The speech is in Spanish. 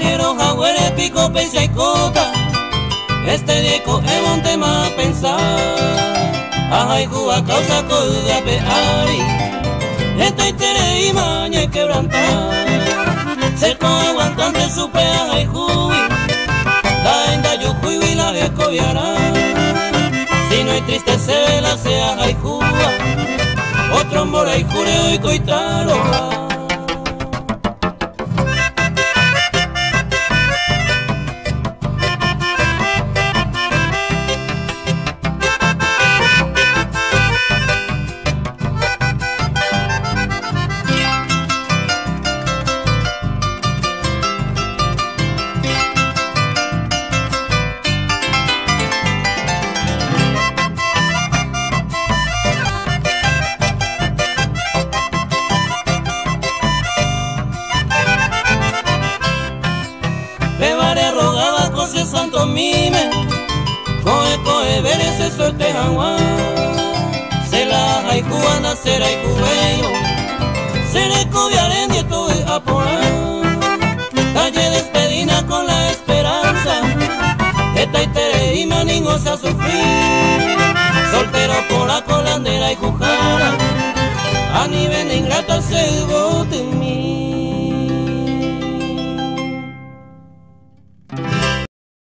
arriero, jagüere, pico, peisa y cota. Este viejo es un tema a pensar. Ajay, Cuba, causa, coda, peari. Estoy tere y maña quebrantar. Cerco aguantante su peaja y jubi. La enda yo jubi la viejo viará. Si no hay triste se vela sea hay Cuba. Otro mora y jureo y coitaro. Bebare rogaba con ese santo mime, coe ver ese suerte jaguar. Se la hay cubana, será y cubello, se le cobiaré nieto de aporar. Calle despedina con la esperanza, esta y tere y maningo se a sufrir. Soltero por la colandera y jujara, a nivel ingrata se bote en mí.